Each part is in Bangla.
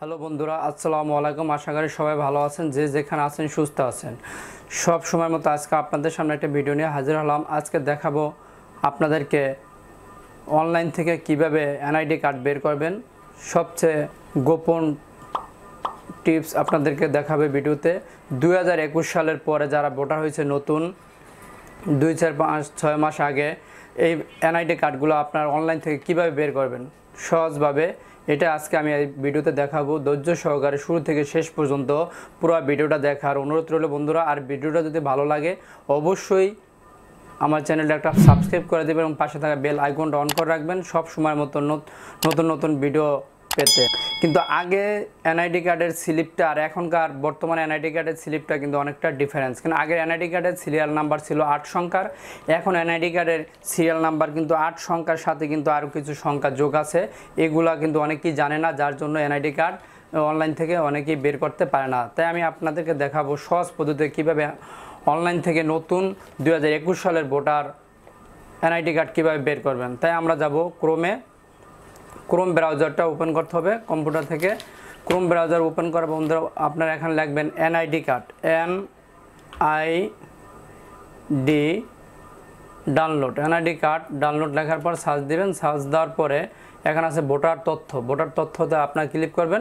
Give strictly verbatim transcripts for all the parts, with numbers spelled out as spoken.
হ্যালো বন্ধুরা, আসসালামু আলাইকুম। আশা করি সবাই ভালো আছেন, যে যেখানে আছেন সুস্থ আছেন। সব সময় মতো আজকে আপনাদের সামনে একটা ভিডিও নিয়ে হাজির হলাম। আজকে দেখাবো আপনাদেরকে অনলাইন থেকে কিভাবে এনআইডি কার্ড বের করবেন। সবচেয়ে গোপন টিপস আপনাদেরকে দেখাবে ভিডিওতে। দুই হাজার একুশ সালের পরে যারা ভোটার হয়েছে নতুন, দুই চার পাঁচ ছয় মাস আগে, এই এনআইডি কার্ডগুলো আপনার অনলাইন থেকে কিভাবে বের করবেন সহজভাবে, এটা আজকে আমি এই ভিডিওতে দেখাবো। ধৈর্য সহকারে শুরু থেকে শেষ পর্যন্ত পুরো ভিডিওটা দেখার অনুরোধ রইল বন্ধুরা। আর ভিডিওটা যদি ভালো লাগে অবশ্যই আমার চ্যানেলটা একটা সাবস্ক্রাইব করে দেবেন এবং পাশে থাকা বেল আইকনটা অন করে রাখবেন সব সময়ের মতো নতুন নতুন ভিডিও পেতে। কিন্তু আগে এনআইডি কার্ডের স্লিপটা আর এখনকার বর্তমানে এনআইডি কার্ডের স্লিপটা কিন্তু অনেকটা ডিফারেন্স। কিন্তু আগের এনআইডি কার্ডের সিরিয়াল নাম্বার ছিল আট সংখ্যার, এখন এনআইডি কার্ডের সিরিয়াল নাম্বার কিন্তু আট সংখ্যার সাথে কিন্তু আরও কিছু সংখ্যা যোগ আছে। এগুলা কিন্তু অনেকেই জানে না, যার জন্য এনআইডি কার্ড অনলাইন থেকে অনেকেই বের করতে পারে না। তাই আমি আপনাদেরকে দেখাবো সহজ পদ্ধতিতে কীভাবে অনলাইন থেকে নতুন দুই হাজার একুশ সালের ভোটার এনআইডি কার্ড কীভাবে বের করবেন। তাই আমরা যাব ক্রোমে। ক্রোম ব্রাউজারটা ওপেন করতে হবে কম্পিউটার থেকে। ক্রোম ব্রাউজার ওপেন করার বন্ধুরা আপনারা এখানে লিখবেন NID card, N I D download, NID card download লেখার পর সার্চ দিবেন। সার্চ দেওয়ার পরে এখানে আছে ভোটার তথ্য। ভোটার তথ্যতে আপনার ক্লিক করবেন।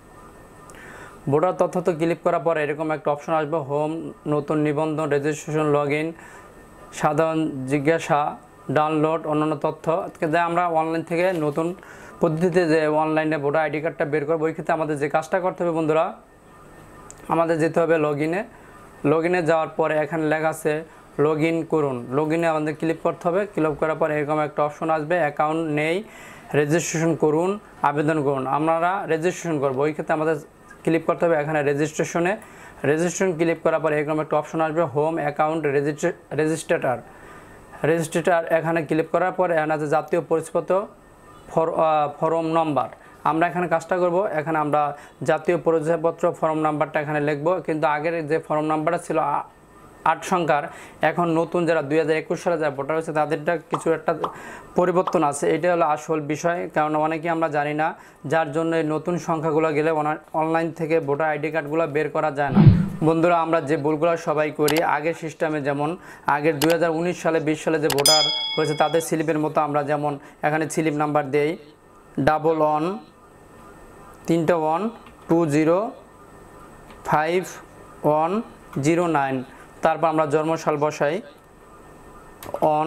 ভোটার তথ্যতে ক্লিক করার পরে এরকম একটা অপশন আসবে, হোম, নতুন নিবন্ধন, রেজিস্ট্রেশন, লগ ইন, সাধারণ জিজ্ঞাসা, ডাউনলোড, অন্যান্য তথ্য। আজকে আমরা অনলাইন থেকে নতুন পদ্ধতিতে যে অনলাইনে ভোটার আইডি কার্ডটা বের করবো, ওই ক্ষেত্রে আমাদের যে কাজটা করতে হবে বন্ধুরা, আমাদের যেতে হবে লগ ইনে। লগ ইনে যাওয়ার পরে এখানে লেখা আছে লগ ইন করুন। লগ ইনে আমাদের ক্লিক করতে হবে। ক্লিক করার পরে এরকম একটা অপশন আসবে, অ্যাকাউন্ট নেই, রেজিস্ট্রেশন করুন, আবেদন করুন। আমরা রেজিস্ট্রেশন করবো, ওই ক্ষেত্রে আমাদের ক্লিক করতে হবে এখানে রেজিস্ট্রেশনে। রেজিস্ট্রেশন ক্লিক করার পরে এরকম একটা অপশন আসবে, হোম, অ্যাকাউন্ট, রেজিস্ট্রেটার। রেজিস্ট্রেটার এখানে ক্লিক করার পরে এখানে আছে জাতীয় পরিচয়পত্র ফর্ম নম্বর। আমরা এখানে কাজটা করব, এখানে আমরা জাতীয় পরিচয়পত্র ফর্ম নাম্বারটা এখানে লিখব। কিন্তু আগের যে ফর্ম নাম্বারটা ছিল আট সংখ্যার, এখন নতুন যারা দুই হাজার একুশ সালে যারা ভোটার হয়েছে তাদেরটা কিছু একটা পরিবর্তন আছে। এটা হলো আসল বিষয়, কারণ অনেকেই আমরা জানি না, যার জন্য এই নতুন সংখ্যাগুলো গেলে অনলাইন থেকে ভোটার আইডি কার্ডগুলো বের করা যায় না। বন্ধুরা, আমরা যে ভুলগুলো সবাই করি, আগের সিস্টেমে যেমন আগের দুই হাজার উনিশ সালে বিশ সালে যে ভোটার হয়েছে তাদের স্লিপের মতো আমরা যেমন এখানে স্লিপ নাম্বার দেই ডাবল ওয়ান তিনটা one two zero five one zero nine, তারপর আমরা জন্মসাল বসাই অন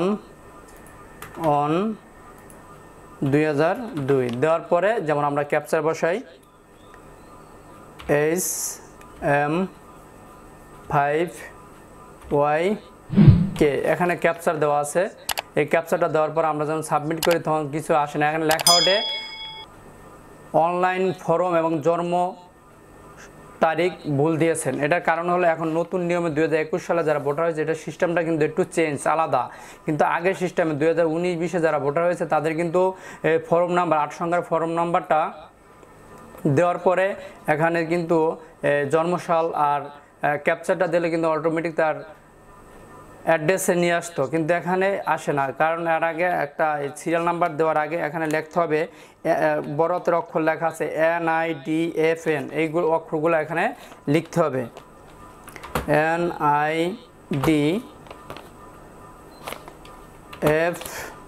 অন দুই হাজার দুই, দেওয়ার পরে যেমন আমরা ক্যাপচার বসাই H M five Y K, এখানে ক্যাপচার দেওয়া আছে। এই ক্যাপচারটা দেওয়ার পর আমরা যখন সাবমিট করি তখন কিছু আসে না, এখানে লেখা ওঠে অনলাইন ফর্ম এবং জন্ম তারিখ ভুল দিয়েছেন। এটার কারণ হলো এখন নতুন নিয়মে দুই হাজার একুশ সালে যারা ভোটার হয়েছে এটা সিস্টেমটা কিন্তু একটু চেঞ্জ, আলাদা। কিন্তু আগের সিস্টেমে দুই হাজার উনিশ বিশে যারা ভোটার হয়েছে তাদের কিন্তু ফর্ম নাম্বার আট সংখ্যার ফর্ম নাম্বারটা দেওয়ার পরে এখানে কিন্তু জন্মসাল আর ক্যাপচারটা দিলে কিন্তু অটোমেটিক তার অ্যাড্রেসে নিয়ে আসতো, কিন্তু এখানে আসে না। কারণ এর আগে একটা সিরিয়াল নাম্বার দেওয়ার আগে এখানে লিখতে হবে, বড় হাতের অক্ষর লেখা আছে N I D F N, এইগুলো অক্ষরগুলো এখানে লিখতে হবে N I D F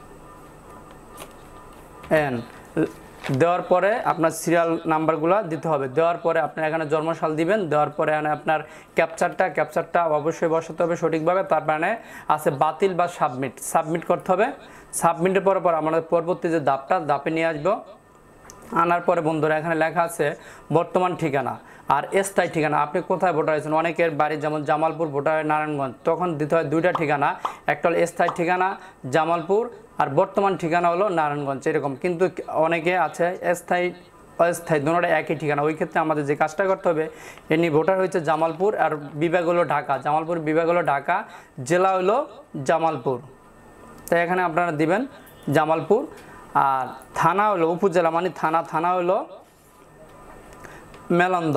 N. দেওয়ার পরে আপনার সিরিয়াল নাম্বারগুলো দিতে হবে। দেওয়ার পরে আপনার এখানে জন্মসাল দিবেন। দেওয়ার পরে এখানে আপনার ক্যাপচারটা ক্যাপচারটা অবশ্যই বসাতে হবে সঠিকভাবে। তার মানে আছে বাতিল বা সাবমিট, সাবমিট করতে হবে। সাবমিটের পরে পর আমাদের পরবর্তী যে ধাপটা ধাপে নিয়ে আসবো। আনার পরে বন্ধুরা এখানে লেখা আছে বর্তমান ঠিকানা আর স্থায়ী ঠিকানা, আপনি কোথায় ভোটার হয়েছেন। অনেকের বাড়ি যেমন জামালপুর, ভোটার নারায়ণগঞ্জ, তখন দিতে হয় দুইটা ঠিকানা, একটা হলো স্থায়ী ঠিকানা জামালপুর আর বর্তমান ঠিকানা হলো নারায়ণগঞ্জ, এরকম। কিন্তু অনেকে আছে স্থায়ী অস্থায়ী দুটোটা একই ঠিকানা। ওই ক্ষেত্রে আমাদের যে কাজটা করতে হবে, এমনি ভোটার হয়েছে জামালপুর আর বিভাগ হলো ঢাকা, জামালপুর বিভাগ হলো ঢাকা, জেলা হলো জামালপুর, তাই এখানে আপনারা দিবেন জামালপুর। আর থানা হলো উপজেলা, মানে থানা থানা হলো মেলন্দ।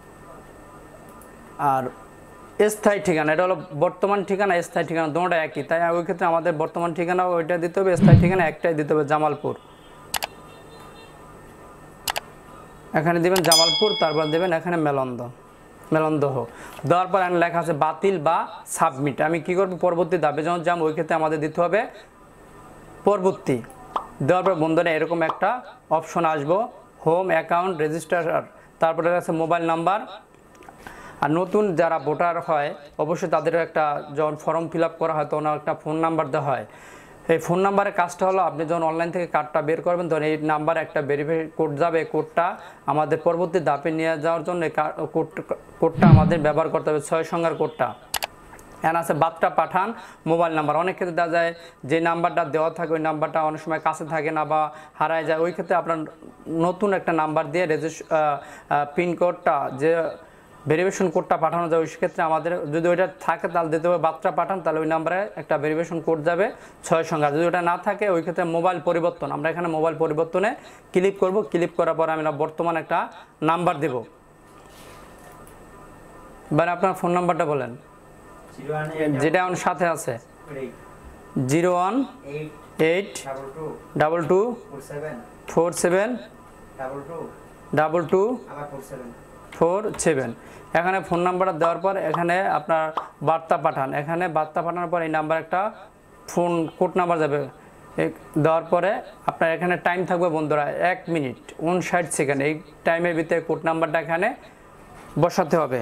আর স্থায়ী ঠিকানা এটা হলো বর্তমান ঠিকানা, স্থায়ী ঠিকানা দুটোটা একই, তাই ওই ক্ষেত্রে আমাদের বর্তমান ঠিকানা ওইটা দিতে হবে, স্থায়ী ঠিকানা একটাই দিতে হবে জামালপুর। এখানে দিবেন জামালপুর, তারপর দেবেন এখানে মেলন্দ মেলন্দহ। দেওয়ার পর এখানে লেখা আছে বাতিল বা সাবমিট। আমি কি করব, পরবর্তী ধাপে যখন যাবো ওই ক্ষেত্রে আমাদের দিতে হবে পরবর্তী। দেওয়ার পর বন্ধুরা এরকম একটা অপশন আসবো, হোম অ্যাকাউন্ট রেজিস্টার, তারপরে আছে মোবাইল নাম্বার। আর নতুন যারা ভোটার হয় অবশ্যই তাদের একটা যখন ফর্ম ফিল আপ করা হয় তখন একটা ফোন নাম্বার দেওয়া হয়। এই ফোন নাম্বারের কাজটা হলো আপনি যখন অনলাইন থেকে কার্ডটা বের করবেন তখন এই নাম্বারে একটা ভেরিফাই কোড যাবে। কোডটা আমাদের পরবর্তী ধাপে নিয়ে যাওয়ার জন্য কোড কোডটা আমাদের ব্যবহার করতে হবে, ছয় সংখ্যার কোডটা। এখানে আছে বার্তা পাঠান মোবাইল নাম্বার। অনেক ক্ষেত্রে দেখা যায় যে নাম্বারটা দেওয়া থাকে ওই নাম্বারটা অনেক সময় কাছে থাকে না বা হারায় যায়, ওই ক্ষেত্রে আপনার নতুন একটা নাম্বার দিয়ে রেজিস্ট পিনকোডটা যে ভেরিফিকেশন কোডটা পাঠানো যায়, ওই ক্ষেত্রে আমাদের যদি ওইটা থাকে তাহলে দিতে হবে বার্তা পাঠান, তাহলে ওই নাম্বারে একটা ভেরিফিকেশন কোড যাবে ছয় সংখ্যা। যদি ওটা না থাকে ওই ক্ষেত্রে মোবাইল পরিবর্তন, আমরা এখানে মোবাইল পরিবর্তনে ক্লিক করব। ক্লিক করার পর আমি বর্তমান একটা নাম্বার দেব। এবার আপনার ফোন নাম্বারটা বলেন যেটা আমার সাথে আছে, zero one eight double two four seven double two four seven. এখানে ফোন নাম্বারটা দেওয়ার পর এখানে আপনার বার্তা পাঠান, এখানে বার্তা পাঠানোর পর এই নাম্বার একটা ফোন কোড নাম্বার যাবে। দেওয়ার পরে আপনার এখানে টাইম থাকবে বন্ধুরা এক মিনিট উনষাট সেকেন্ড। এই টাইমের ভিতরে কোড নাম্বারটা এখানে বসাতে হবে।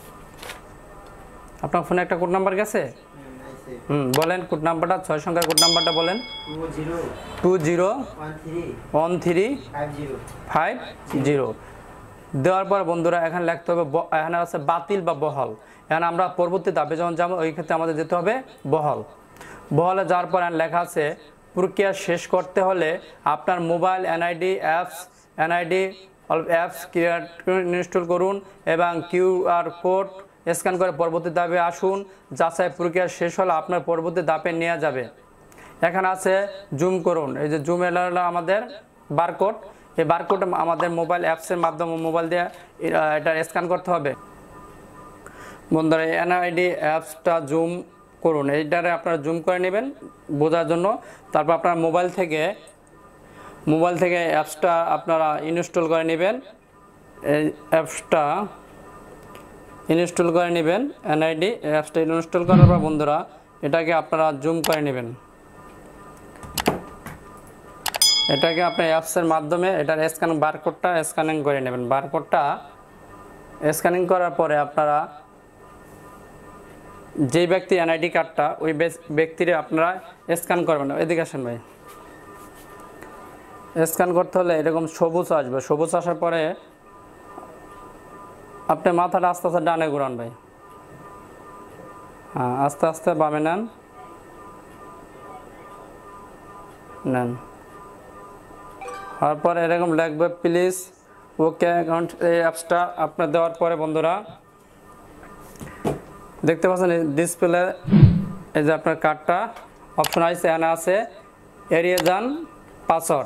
আপনার ফোনে একটা কোড নাম্বার গেছে? হুম, বলেন কোড নাম্বারটা, ছয় সংখ্যার কোড নাম্বারটা বলেন। Two zero one three five zero. দেওয়ার পর বন্ধুরা এখানে লিখতে হবে, এখানে আছে বাতিল বা বহাল। এখানে আমরা পরবর্তী ধাপে যখন যাবো ওই ক্ষেত্রে আমাদের যেতে হবে বহাল। বহালে যাওয়ার পর এখানে লেখা আছে প্রক্রিয়া শেষ করতে হলে আপনার mobile NID apps NID apps create install করুন এবং কিউআর কোড স্ক্যান করে পরবর্তী ধাপে আসুন। যাচাই প্রক্রিয়া শেষ হলে আপনার পরবর্তী ধাপে নিয়ে যাবে। এখানে আছে জুম করুন, এই যে জুম এল হলো আমাদের বারকোড। এই বারকোড আমাদের মোবাইল অ্যাপসের মাধ্যমে মোবাইল দিয়ে এটা স্ক্যান করতে হবে। বন্ধুরা এনআইডি অ্যাপসটা জুম করুন, এইটারে আপনারা জুম করে নেবেন বোঝার জন্য। তারপর আপনার মোবাইল থেকে মোবাইল থেকে অ্যাপসটা আপনারা ইনস্টল করে নেবেন। এই অ্যাপসটা ইনস্টল করে নেবেন, এনআইডি অ্যাপসটা ইনস্টল করার পর বন্ধুরা এটাকে আপনারা জুম করে নেবেন। এটাকে আপনার অ্যাপসের মাধ্যমে এটার স্ক্যান বারকোডটা স্ক্যানিং করে নেবেন। বারকোডটা স্ক্যানিং করার পরে আপনারা যে ব্যক্তি এনআইডি কার্ডটা ওই ব্যক্তির আপনারা স্ক্যান করবেন। এদিকে আসেন ভাই। স্ক্যান করতে হলে এরকম সবুজ আসবে, সবুজ আসার পরে আপনি মাথাটা আস্তে আস্তে ডানে ঘুরান ভাই। হ্যাঁ, আস্তে আস্তে বামে নেন নেন তারপর এরকম লিখবে প্লিজ ওকে অ্যাকাউন্ট। এই অ্যাপসটা আপনার দেওয়ার পরে বন্ধুরা দেখতে পাচ্ছেন ডিসপ্লে এই যে আপনার কার্ডটা অপশন আছে, এখানে আছে এড়িয়ে যান পাসওয়ার্ড।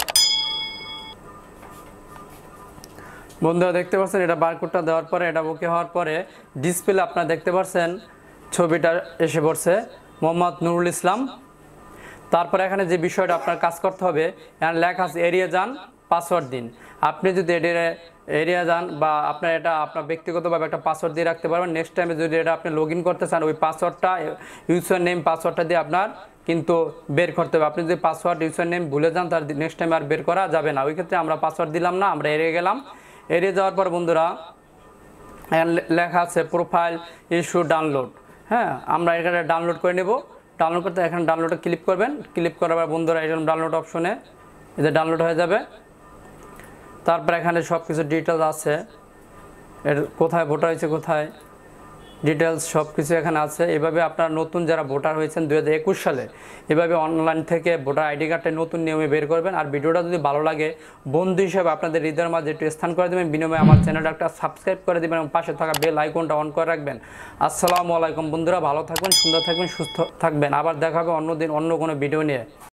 বন্ধুরা দেখতে পাচ্ছেন এটা বারকোডটা দেওয়ার পরে এটা ওকে হওয়ার পরে ডিসপ্লে আপনারা দেখতে পাচ্ছেন ছবিটা এসে পড়ছে মোহাম্মদ নুরুল ইসলাম। তারপরে এখানে যে বিষয়টা আপনার কাজ করতে হবে, এখানে লেখা আছে এড়িয়ে যান পাসওয়ার্ড দিন। আপনি যদি এড়িয়ে এড়িয়ে যান বা আপনার এটা আপনার ব্যক্তিগতভাবে একটা পাসওয়ার্ড দিয়ে রাখতে পারবেন। নেক্সট টাইমে যদি এটা আপনি লগ ইন করতে চান ওই পাসওয়ার্ডটা ইউজার নেম পাসওয়ার্ডটা দিয়ে আপনার কিন্তু বের করতে হবে। আপনি যদি পাসওয়ার্ড ইউজার নেম ভুলে যান তার নেক্সট টাইমে আর বের করা যাবে না। ওই ক্ষেত্রে আমরা পাসওয়ার্ড দিলাম না, আমরা এড়িয়ে গেলাম। এড়িয়ে যাওয়ার পর বন্ধুরা লেখা আছে প্রোফাইল ইস্যু ডাউনলোড। হ্যাঁ, আমরা এখানে ডাউনলোড করে নেব। ডাউনলোড করতে এখানে ডাউনলোডে ক্লিক করবেন। ক্লিক করার পর বন্ধুরা এরকম ডাউনলোড অপশনে এই যে ডাউনলোড হয়ে যাবে। তারপর এখানে সব কিছু ডিটেলস আছে, এর কোথায় ভোটার হয়েছে কোথায় ডিটেলস সব কিছু এখানে আছে। এভাবে আপনারা নতুন যারা ভোটার হয়েছেন দুই হাজার একুশ সালে এভাবে অনলাইন থেকে ভোটার আইডি কার্ডটা নতুন নিয়মে বের করবেন। আর ভিডিওটা যদি ভালো লাগে বন্ধু হিসেবে আপনাদের হৃদয়ের মাঝে একটু স্থান করে দেবেন, বিনিময়ে আমার চ্যানেলটা একটা সাবস্ক্রাইব করে দেবেন এবং পাশে থাকা বেল আইকনটা অন করে রাখবেন। আসসালামু আলাইকুম বন্ধুরা, ভালো থাকবেন, সুন্দর থাকবেন, সুস্থ থাকবেন। আবার দেখা হবে অন্য দিন অন্য কোনো ভিডিও নিয়ে।